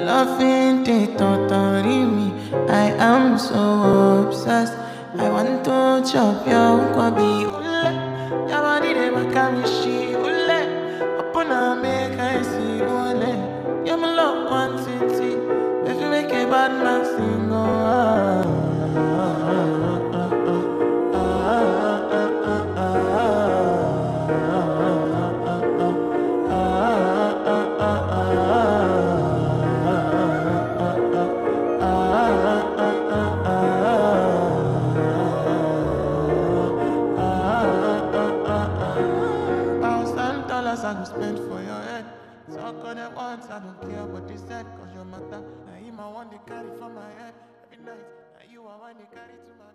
loving the totally me. I am so obsessed. I want to chop your kwabi. Ule, your body de makamishi. Ule, upona make I see. Ule, you're my love quantity. If you make a bad man sing, $1,000 I go spend for your head. Talk on it once, I don't care what they said. Cause your matter, now him I want to carry for my head. Every night, now you I want to carry to my